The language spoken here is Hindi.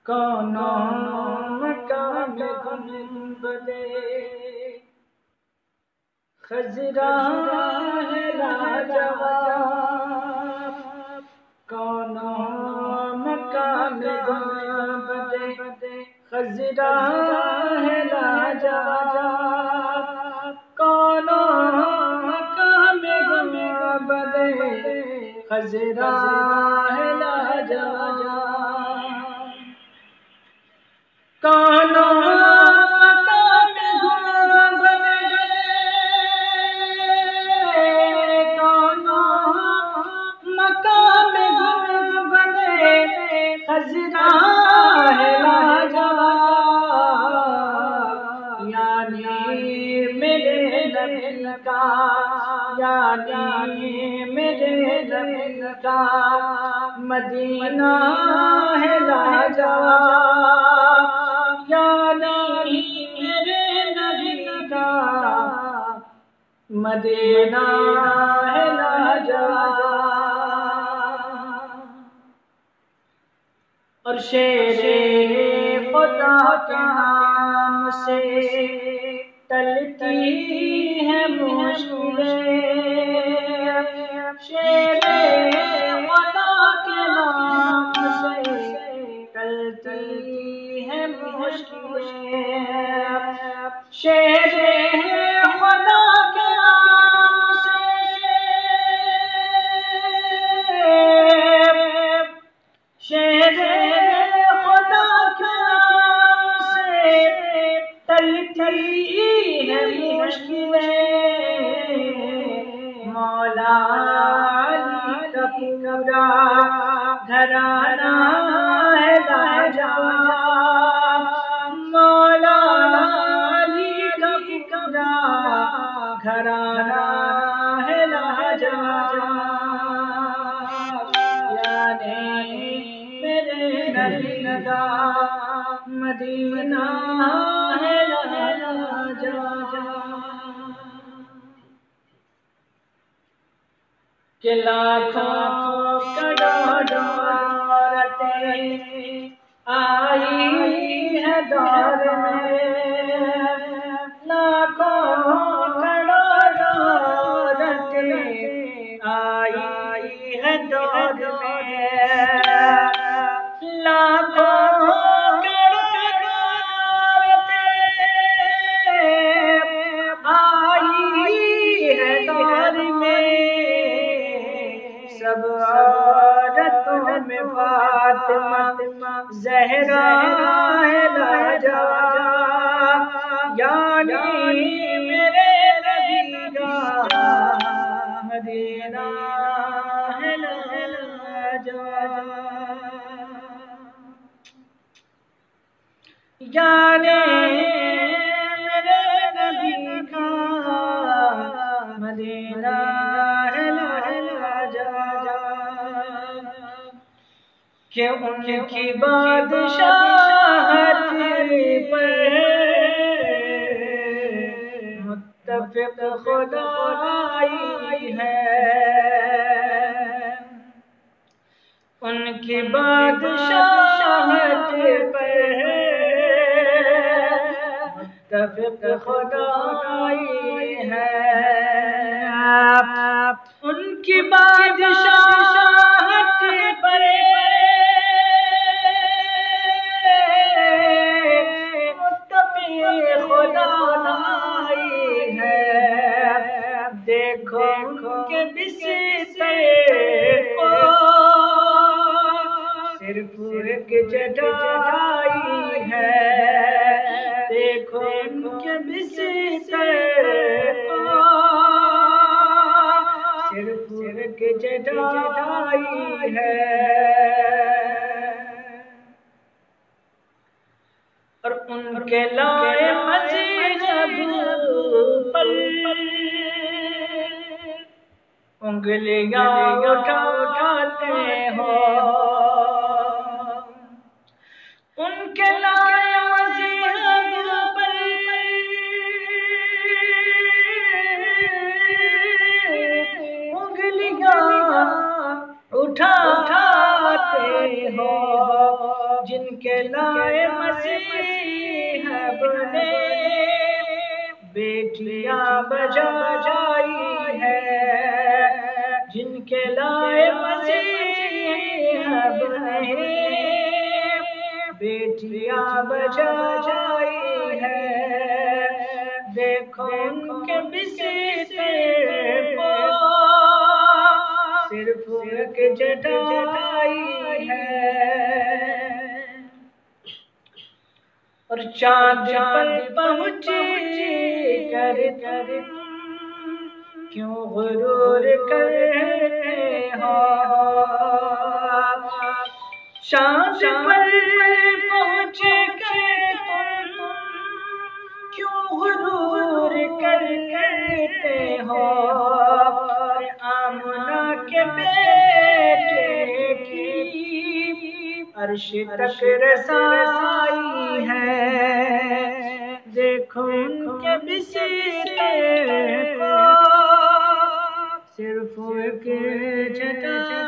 कौनो मकाम गुंबदे खजरा है लाजवाब। कौनो मकाम गुंबदे खजरा है लाजवाब। कौनो मकाम गुंबदे खजरा है लाजवाब। कौनो मकाम गुंबदे कौनो मकाम गुंबदे खजरा है लाजवाब। यानी मेरे नबी का यानी मेरे नबी का मदीना है लाजवाब। यानी मेरे नबी का मदीना है लाजवाब। और शेरे खुदा के नाम से टलती है मुश्किलें। शेरे खुदा के नाम से टलती है मुश्किलें। शेरे खुदा के नाम से शेरे खुदा के नाम से टलती है मुश्किलें। मौला अली का पूरा घराना है लाजवाब। मौला अली का पूरा घराना है लाजवाब। यानी मेरे नबी का मदीना है लाजवाब। कि लाखों करोड़ों औरतें आई है दौर में। लाखों करोड़ों औरतें आई है दौर में। लाखों करोड़ों औरतें आई है दौर में। सब औरतों में फातिमा ज़हरा है लाजवाब। यानी मेरे नबी का मदीना है लाजवाब। यानी मेरे नबी का मदीना है कि उनकी बादशाहत पर मुत्तफ़िक़ खुदाई है। उनकी बादशाहत पर मुत्तफ़िक़ खुदाई है। उनकी बादशाहत पर मुत्तफ़िक़ खुदाई है। देखो उनके बिस्तर को सिर्फ एक चटाई है। देखो उनके बिस्तर को सिर्फ एक चटाई है। और उनके लाए मज़हब पर उंगलियां उठाते हो। उनके लाए मज़हब पर उंगलियां उठाते हो। जिन जिनके लाए मसीहब ने बेटियां बजाई है, जिनके लाए मसीहब ने बेटियां बजाई है। देखो उनके बिस्तर को सिर्फ एक चटाई है, और चांद पर पहुँचे कर क्यों गुरूर करते हो। चांद पर पहुँचे कर क्यों गुरूर करते हो। आमना के बेटे की अर्श तक रसाई है। देखो उनके बिस्तर को सिर्फ एक चटाई